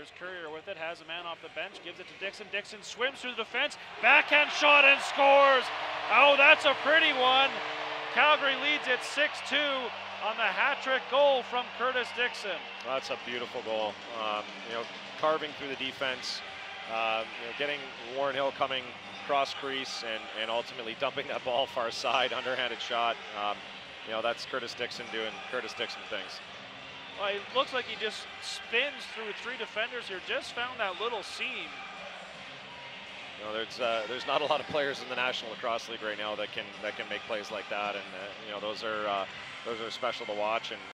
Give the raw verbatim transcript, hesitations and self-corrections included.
Here's Courier with it, has a man off the bench, gives it to Dickson. Dickson swims through the defense, backhand shot and scores. Oh, that's a pretty one. Calgary leads it six two on the hat-trick goal from Curtis Dickson. Well, that's a beautiful goal. Um, you know, carving through the defense, uh, you know, getting Warren Hill coming cross crease and, and ultimately dumping that ball far side, underhanded shot. Um, you know, that's Curtis Dickson doing Curtis Dickson things. Well, it looks like he just spins through three defenders here, just found that little seam. You know, there's uh, there's not a lot of players in the National Lacrosse League right now that can that can make plays like that, and uh, you know, those are uh, those are special to watch. And